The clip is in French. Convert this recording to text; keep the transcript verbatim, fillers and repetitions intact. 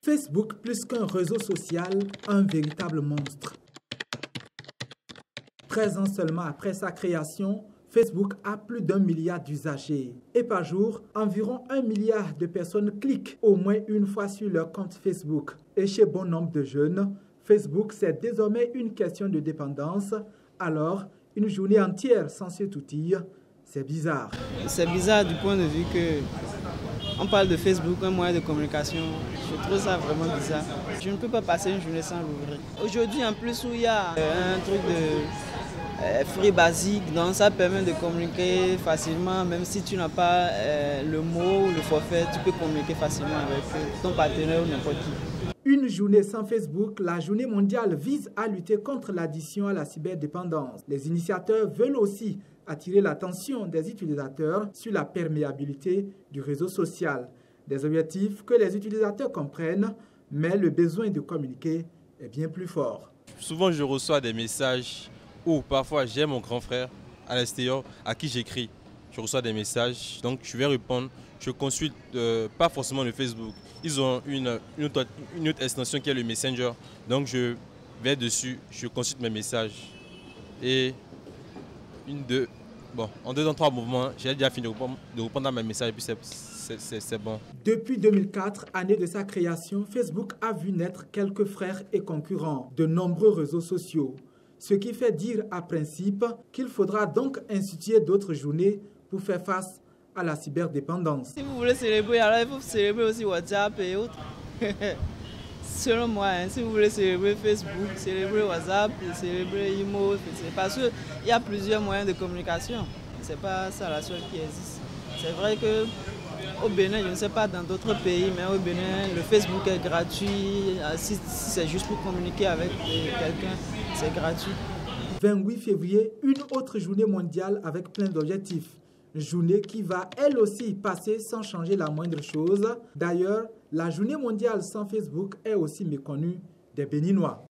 Facebook, plus qu'un réseau social, un véritable monstre. treize ans seulement après sa création, Facebook a plus d'un milliard d'usagers. Et par jour, environ un milliard de personnes cliquent au moins une fois sur leur compte Facebook. Et chez bon nombre de jeunes, Facebook, c'est désormais une question de dépendance. Alors, une journée entière sans cet outil, c'est bizarre. C'est bizarre du point de vue que on parle de Facebook, un moyen de communication. Je trouve ça vraiment bizarre. Je ne peux pas passer une journée sans l'ouvrir. Aujourd'hui, en plus, où il y a un truc de euh, free basique, donc ça permet de communiquer facilement, même si tu n'as pas euh, le mot ou le forfait, tu peux communiquer facilement avec ton partenaire ou n'importe qui. Une journée sans Facebook, la journée mondiale vise à lutter contre l'addiction à la cyberdépendance. Les initiateurs veulent aussi attirer l'attention des utilisateurs sur la perméabilité du réseau social. Des objectifs que les utilisateurs comprennent, mais le besoin de communiquer est bien plus fort. Souvent, je reçois des messages ou parfois j'ai mon grand frère à l'extérieur à qui j'écris. Je reçois des messages, donc je vais répondre. Je consulte euh, pas forcément le Facebook. Ils ont une, une, autre, une autre extension qui est le Messenger. Donc je vais dessus, je consulte mes messages. Et une, deux, bon, en deux, en trois mouvements, j'ai déjà fini de répondre, de répondre à mes messages et puis c'est bon. Depuis deux mille quatre, année de sa création, Facebook a vu naître quelques frères et concurrents de nombreux réseaux sociaux. Ce qui fait dire à principe qu'il faudra donc instituer d'autres journées pour faire face à la cyberdépendance. Si vous voulez célébrer, alors il faut célébrer aussi WhatsApp et autres. Selon moi, hein, si vous voulez célébrer Facebook, célébrer WhatsApp, célébrer Imo, parce qu'il y a plusieurs moyens de communication. Ce n'est pas ça la seule qui existe. C'est vrai qu'au Bénin, je ne sais pas dans d'autres pays, mais au Bénin, le Facebook est gratuit. Si, si c'est juste pour communiquer avec quelqu'un, c'est gratuit. vingt-huit février, une autre journée mondiale avec plein d'objectifs. Journée qui va elle aussi passer sans changer la moindre chose. D'ailleurs, la journée mondiale sans Facebook est aussi méconnue des Béninois.